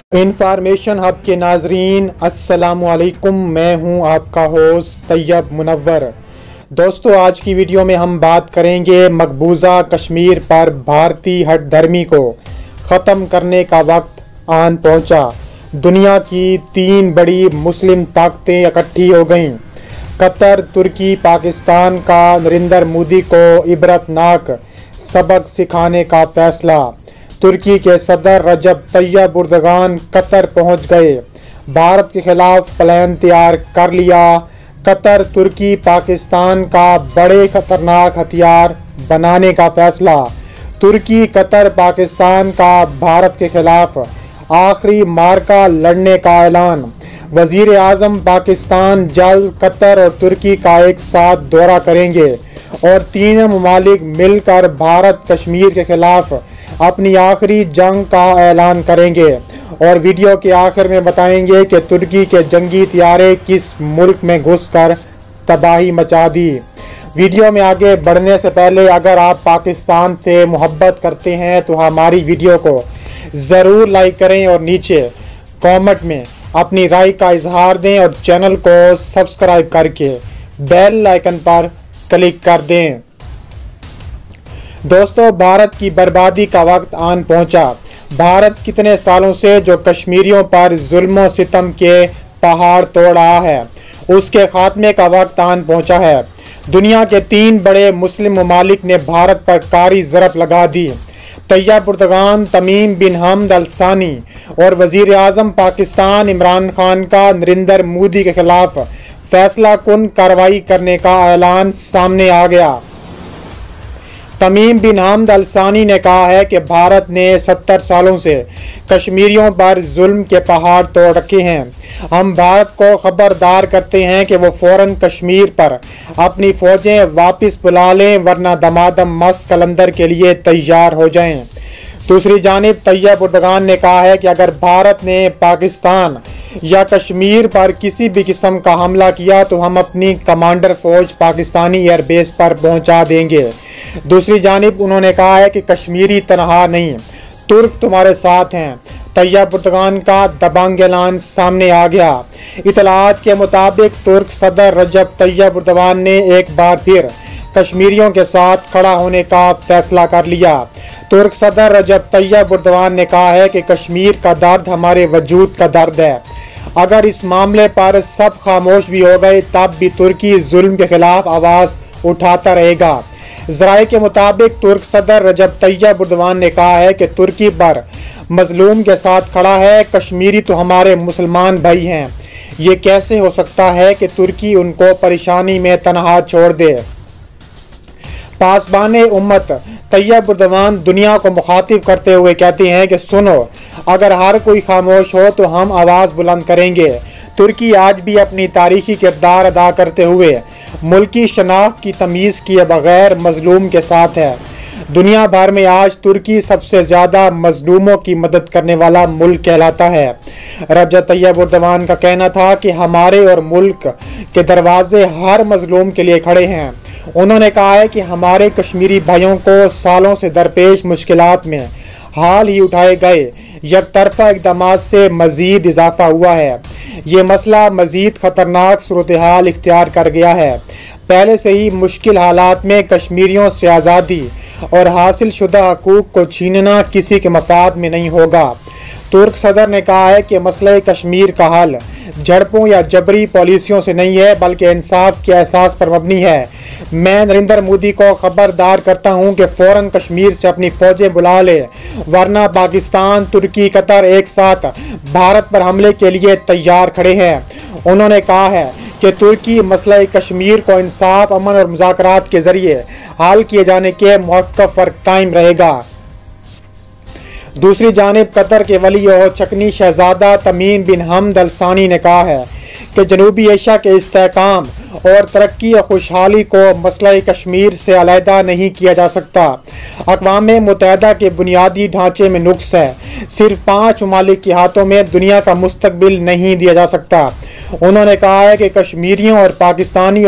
Information hub के नाजरीन अस्सलामु अलैकुम। मैं हूं आपका होस्ट तैयब मुनव्वर। दोस्तों, आज की वीडियो में हम बात करेंगे मकबूजा कश्मीर पर भारतीय हट धर्मी को ख़त्म करने का वक्त आन पहुंचा। दुनिया की 3 बड़ी मुस्लिम ताकतें इकट्ठी हो गईं। कतर, तुर्की, पाकिस्तान का नरेंद्र मोदी को इबरतनाक सबक सिखाने का फैसला। तुर्की के सदर रजब तैयब एर्दोगान कतर पहुंच गए। भारत के खिलाफ प्लान तैयार कर लिया। कतर, तुर्की, पाकिस्तान का बड़े खतरनाक हथियार बनाने का फैसला। तुर्की, कतर, पाकिस्तान का भारत के खिलाफ आखिरी मार्का लड़ने का ऐलान। वजीर आजम पाकिस्तान जल्द कतर और तुर्की का एक साथ दौरा करेंगे और तीनों ममालिक मिलकर भारत कश्मीर के खिलाफ अपनी आखिरी जंग का ऐलान करेंगे। और वीडियो के आखिर में बताएंगे कि तुर्की के जंगी तैयारे किस मुल्क में घुसकर तबाही मचा दी। वीडियो में आगे बढ़ने से पहले अगर आप पाकिस्तान से मोहब्बत करते हैं तो हमारी वीडियो को ज़रूर लाइक करें और नीचे कमेंट में अपनी राय का इजहार दें और चैनल को सब्सक्राइब करके बेल आइकन पर क्लिक कर दें। दोस्तों, भारत की बर्बादी का वक्त आन पहुंचा। भारत कितने सालों से जो कश्मीरियों पर जुल्म और सितम के पहाड़ तोड़ रहा है, उसके खात्मे का वक्त आन पहुंचा है। दुनिया के 3 बड़े मुस्लिम ममालिक ने भारत पर कारी ज़रब लगा दी। Tayyip Erdogan, Tamim bin Hamad Al Thani और वजीर आजम पाकिस्तान इमरान खान का नरेंद्र मोदी के खिलाफ फैसला कुन कार्रवाई करने का ऐलान सामने आ गया। तमीम बिन हमद अल सानी ने कहा है कि भारत ने 70 सालों से कश्मीरियों पर जुल्म के पहाड़ तोड़ रखे हैं। हम भारत को खबरदार करते हैं कि वो फौरन कश्मीर पर अपनी फौजें वापस बुला लें, वरना दमादम मस्त कलंदर के लिए तैयार हो जाएं। दूसरी जानिब तैयब एर्दोगान ने कहा है कि अगर भारत ने पाकिस्तान या कश्मीर पर किसी भी किस्म का हमला किया तो हम अपनी कमांडर फौज पाकिस्तानी एयरबेस पर पहुंचा देंगे। दूसरी जानिब उन्होंने कहा है कि कश्मीरी तनहा नहीं, तुर्क तुम्हारे साथ हैं। तैयब एर्दोगान का दबंग ऐलान सामने आ गया। इतलात के मुताबिक तुर्क सदर रजब तैयब एर्दोगान ने एक बार फिर कश्मीरियों के साथ खड़ा होने का फैसला कर लिया। तुर्क सदर रजब तैयब एर्दोगान ने कहा है कि कश्मीर का दर्द हमारे वजूद का दर्द है। अगर इस मामले पर सब खामोश भी हो गए तब भी तुर्की जुल्म के खिलाफ आवाज़ उठाता रहेगा। ज़राए के मुताबिक तुर्क सदर रजब तैयब एर्दोगान ने कहा है कि तुर्की पर मजलूम के साथ खड़ा है। कश्मीरी तो हमारे मुसलमान भाई हैं। ये कैसे हो सकता है कि तुर्की उनको परेशानी में तनहा छोड़ दे। पासबाने उम्मत तैयब एर्दोगान दुनिया को मुखातिब करते हुए कहते हैं कि सुनो, अगर हर कोई खामोश हो तो हम आवाज़ बुलंद करेंगे। तुर्की आज भी अपनी तारीखी किरदार अदा करते हुए मुल्की शनाख्त की तमीज़ किए बगैर मजलूम के साथ है। दुनिया भर में आज तुर्की सबसे ज़्यादा मजलूमों की मदद करने वाला मुल्क कहलाता है। रजब तैयब एर्दोगान का कहना था कि हमारे और मुल्क के दरवाजे हर मजलूम के लिए खड़े हैं। उन्होंने कहा है कि हमारे कश्मीरी भाइयों को सालों से दरपेश मुश्किलात में हाल ही उठाए गए यकतरफा इक़दाम से मज़ीद इजाफा हुआ है। ये मसला मज़ीद ख़तरनाक सूरत हाल इख्तियार कर गया है। पहले से ही मुश्किल हालात में कश्मीरियों से आज़ादी और हासिल शुदा हकूक़ को छीनना किसी के मफाद में नहीं होगा। तुर्क सदर ने कहा है कि मसले कश्मीर का हल झड़पों या जबरी पॉलिसियों से नहीं है, बल्कि इंसाफ के एहसास पर मबनी है। मैं नरेंद्र मोदी को खबरदार करता हूं कि फ़ौरन कश्मीर से अपनी फ़ौजें बुला ले, वरना पाकिस्तान, तुर्की, कतर एक साथ भारत पर हमले के लिए तैयार खड़े हैं। उन्होंने कहा है कि तुर्की मसला कश्मीर को इंसाफ, अमन और मुज़ाकरात के ज़रिए हल किए जाने के मौक़िफ़ पर कायम रहेगा। दूसरी जानिब कतर के वली और चकनी शहजादा तमीम बिन हमद अल सानी ने कहा है कि जनूबी एशिया के इस्तेहकाम और तरक्की और खुशहाली को मसला कश्मीर से अलहदा नहीं किया जा सकता। अक़वाम मुत्तहिदा के बुनियादी ढांचे में नुक्स है। सिर्फ 5 ममालिक के हाथों में दुनिया का मुस्तकबिल नहीं दिया जा सकता। उन्होंने कहा है कि कश्मीरियों और पाकिस्तानी और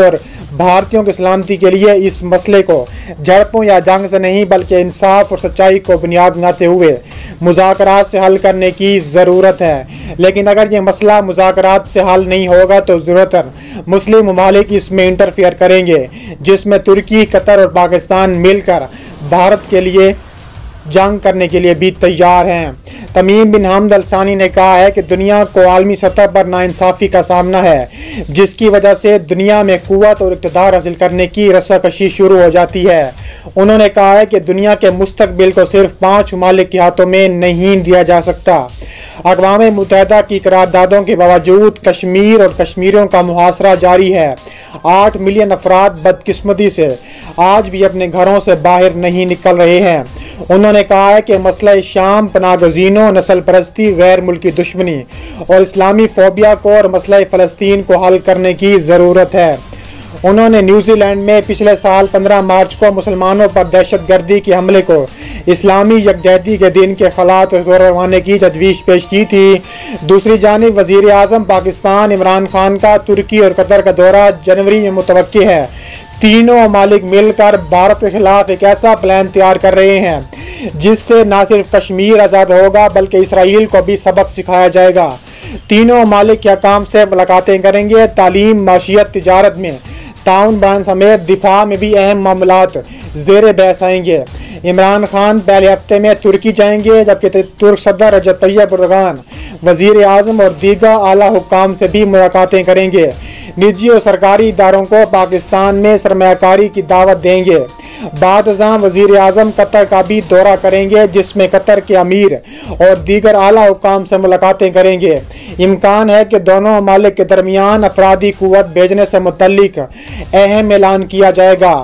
भारतीयों की सलामती के लिए इस मसले को झड़पों या जंग से नहीं बल्कि इंसाफ और सच्चाई को बुनियाद बनाते हुए मुज़ाकरात से हल करने की ज़रूरत है। लेकिन अगर ये मसला मुज़ाकरात से हल नहीं होगा तो ज़रूरतन मुस्लिम ममालिक इसमें इंटरफेयर करेंगे, जिसमें तुर्की, कतर और पाकिस्तान मिलकर भारत के लिए जंग करने के लिए भी तैयार हैं। तमीम बिन हमद अल सानी ने कहा है कि दुनिया को आलमी सतह पर नाइंसाफ़ी का सामना है, जिसकी वजह से दुनिया में कुव्वत और इक़्तिदार हासिल करने की रस्साकशी शुरू हो जाती है। उन्होंने कहा है कि दुनिया के मुस्तकबिल को सिर्फ 5 ममालिक के हाथों में नहीं दिया जा सकता। अक़वाम मुत्तहिदा की करारदादों के बावजूद कश्मीर और कश्मीरियों का मुहासरा जारी है। 8 मिलियन अफराद बदकिस्मती से आज भी अपने घरों से बाहर नहीं निकल रहे हैं। उन्होंने कहा है कि मसला शाम, पनागज़ीनों, नस्ल परस्ती, गैर मुल्की दुश्मनी और इस्लामी फोबिया को और मसला फ़लस्तीन को हल करने की ज़रूरत है। उन्होंने न्यूजीलैंड में पिछले साल 15 मार्च को मुसलमानों पर दहशतगर्दी के हमले को इस्लामी यकजहती के दिन के खिलाफ करवाने की तजवीज़ पेश की थी। दूसरी जानिब वज़ीर आज़म पाकिस्तान इमरान खान का तुर्की और कतर का दौरा जनवरी में मुतवक्की है। तीनों ममालिक मिलकर भारत के खिलाफ एक ऐसा प्लान तैयार कर रहे हैं जिससे न सिर्फ कश्मीर आज़ाद होगा बल्कि इसराइल को भी सबक सिखाया जाएगा। तीनों ममालिक के हकाम से मुलाकातें करेंगे। तालीम, माशियत, तिजारत में ताउन बयान समेत दिफा में भी अहम मामलात ज़ेर बहस आएंगे। इमरान खान पहले हफ्ते में तुर्की जाएंगे, जबकि तुर्क सदर रजब तैयब एर्दोगान वज़ीर आज़म और दीगर आला हुक्काम से भी मुलाकातें करेंगे। निजी और सरकारी इदारों को पाकिस्तान में सरमायाकारी की दावत देंगे। बाद अज़ां वज़ीर आज़म कतर का भी दौरा करेंगे, जिसमें कतर के अमीर और दीगर आला हुक्काम से मुलाकातें करेंगे। इम्कान है कि दोनों ममालिक के दरमियान अफरादी कुव्वत भेजने से मुतल्लिक अहम ऐलान किया जाएगा।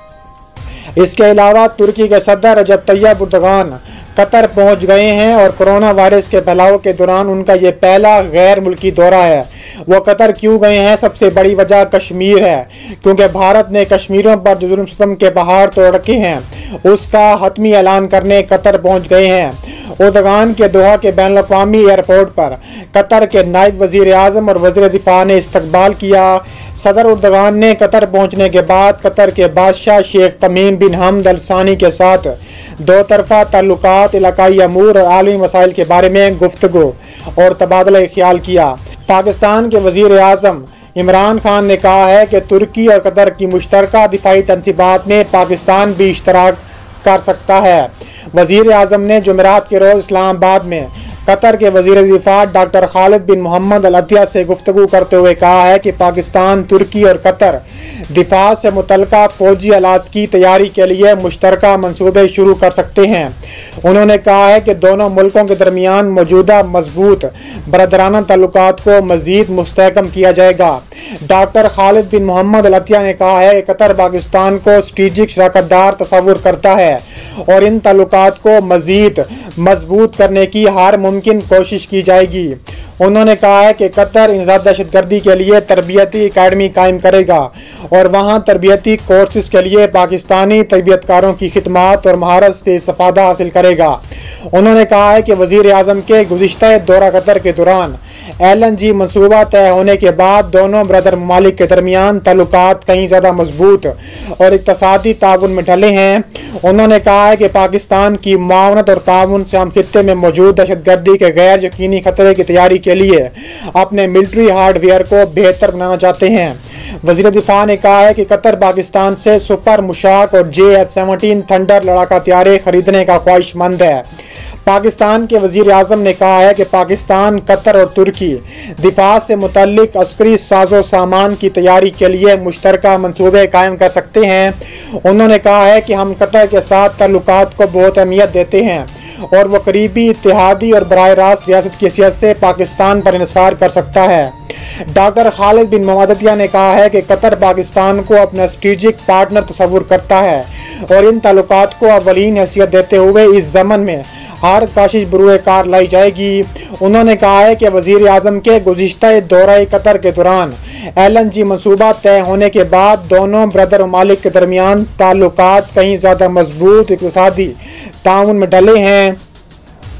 इसके अलावा तुर्की के सदर रजब तैयब एर्दोगान कतर पहुंच गए हैं और कोरोना वायरस के फैलाव के दौरान उनका ये पहला गैर मुल्की दौरा है। वो कतर क्यों गए हैं? सबसे बड़ी वजह कश्मीर है, क्योंकि भारत ने कश्मीरियों पर जो जुल्म सितम के पहाड़ तोड़ रखे हैं उसका हतमी ऐलान करने कतर पहुंच गए हैं। एर्दोगान के दोहा के बैनुल अक़वामी एयरपोर्ट पर कतर के नायब वज़ीर आज़म और वज़ीर दिफा ने इस्तकबाल किया। सदर एर्दोगान ने कतर पहुंचने के बाद कतर के बादशाह Sheikh Tamim bin Hamad Al सानी के साथ दो तरफा ताल्लुकात, इलाकाई अमूर और आलमी मसाइल के बारे में गुफ्तगू और तबादला ख्याल किया। पाकिस्तान के वज़ीर आज़म इमरान खान ने कहा है कि तुर्की और कतर की मुश्तरका दिफाई तनसीबात में पाकिस्तान भी इश्तराक कर सकता है। वज़ीर आज़म ने जुमेरात के रोज़ इस्लामाबाद में कतर के वज़ीर दिफा doctor Khalid bin Mohammed Al Attiyah से गुफ्तगू करते हुए कहा है कि पाकिस्तान, तुर्की और कतर दिफा से मुतल्लिका फ़ौजी आलात की तैयारी के लिए मुश्तरका मंसूबे शुरू कर सकते हैं। उन्होंने कहा है कि दोनों मुल्कों के दरमियान मौजूदा मजबूत बरदराना ताल्लुकात को मज़ीद मुस्तहकम किया जाएगा। Doctor Khalid bin Mohammed Al Attiyah ने कहा है कि कतर पाकिस्तान को स्ट्रेटेजिक शराकतदार तस्वुर करता है और इन ताल्लुकात को मज़ीद मजबूत करने की हर मुमकिन कोशिश की जाएगी। उन्होंने कहा है कि कतर इंसदाद दहशतगर्दी के लिए तरबियती अकादमी कायम करेगा और वहाँ तरबियती कोर्सेज के लिए पाकिस्तानी तरबियतकारों की खिदमात और महारत से इस्तेफादा हासिल करेगा। उन्होंने कहा है कि वज़ीर आज़म के गुज़िश्ता दौरा कतर के दौरान LNG मनसूबा तय होने के बाद दोनों ब्रदर ममालिक के दरमियान ताल्लुकात कहीं ज़्यादा मजबूत और इक़्तिसादी ताउन में ढले हैं। उन्होंने कहा है कि पाकिस्तान की मुआवनत और ताउन से हम खित्ते में मौजूद दहशतगर्दी के गैर यकीनी खतरे की तैयारी के लिए अपने मिलिट्री हार्डवेयर को बेहतर बनाना चाहते हैं। वज़ीर दिफा ने कहा है कि कतर पाकिस्तान से सुपर मुशाक और JF-17 थंडर लड़ाका तैयारे खरीदने का ख्वाहिशमंद है। पाकिस्तान के वज़ीर आज़म ने कहा है कि पाकिस्तान, कतर और तुर्की दिफा से मुतल्लिक अस्करी साजो सामान की तैयारी के लिए मुश्तरका मंसूबे कायम कर सकते हैं। उन्होंने कहा है कि हम कतर के साथ ताल्लुकात को बहुत अहमियत देते हैं और वो करीबी इत्तेहादी और बराह रास्त रियासत की हैसियत से पाकिस्तान पर इंसार कर सकता है। Doctor Khalid bin Mohammed Attiyah ने कहा है कि कतर पाकिस्तान को अपना स्ट्रेटेजिक पार्टनर तस्वुर करता है और इन ताल्लुकात को अवलीन हैसियत देते हुए इस ज़मन में हर कोशिश बरूए कार लाई जाएगी। उन्होंने कहा है कि वज़ीर आज़म के गुज़िश्ता दौरा कतर के दौरान LNG मनसूबा तय होने के बाद दोनों ब्रदर ममालिक के दरमियान ताल्लुकात कहीं ज़्यादा मजबूत इक़्तिसादी ताउन में डले हैं।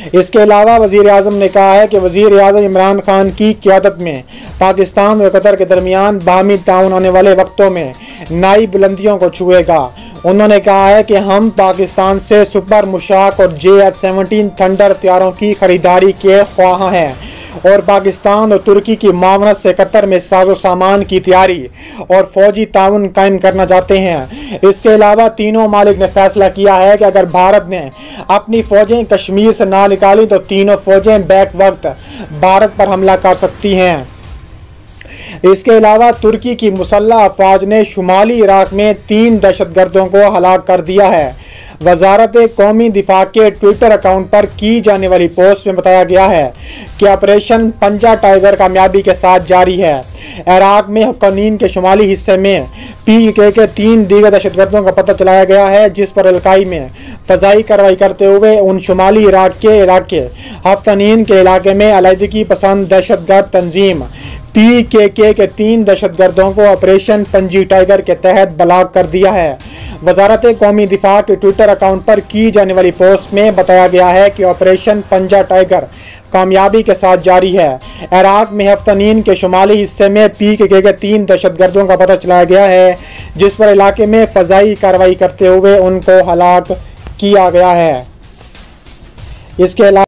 इसके अलावा वज़ीर आज़म ने कहा है कि वज़ीर आज़म इमरान खान की क़यादत में पाकिस्तान और कतर के दरमियान बाहमी ताउन आने वाले वक्तों में नई बुलंदियों को छुएगा। उन्होंने कहा है कि हम पाकिस्तान से सुपर मुशाक और JF-17 थंडर हथियारों की खरीदारी के ख्वाह हैं और पाकिस्तान और तुर्की की मावनत से कतर में साजो सामान की तैयारी और फौजी ताउन कायम करना चाहते हैं। इसके अलावा तीनों मालिक ने फैसला किया है कि अगर भारत ने अपनी फौजें कश्मीर से ना निकाली तो तीनों फौजें बैक वक्त भारत पर हमला कर सकती हैं। इसके अलावा तुर्की की मुसल्लह अफवाज ने शुमाली इराक में 3 दहशतगर्दों को हलाक कर दिया है। वजारत कौमी दिफा के ट्विटर अकाउंट पर की जाने वाली पोस्ट में बताया गया है कि ऑपरेशन पंजा टाइगर कामयाबी के साथ जारी है। इराक में हक्कानीन के शुमाली हिस्से में PKK के 3 दीगर दहशतगर्दों का पता चलाया गया है, जिस पर इलाकाई में फजाई कार्रवाई करते हुए उन शुमाली इराक के इलाके हफ्तानीन के इलाके में अलहदगी पसंद दहशतगर्द तंजीम PKK के 3 दहशतगर्दों को ऑपरेशन पंजी टाइगर के तहत बलाग कर दिया है। वजारत कौमी दिफा के ट्विटर अकाउंट पर की जाने वाली पोस्ट में बताया गया है कि ऑपरेशन पंजा टाइगर कामयाबी के साथ जारी है। इराक में हफ्तानीन के शुमाली हिस्से में PKK के 3 दहशतगर्दों का पता चलाया गया है, जिस पर इलाके में फजाई कार्रवाई करते हुए उनको हलाक किया गया है। इसके अलावा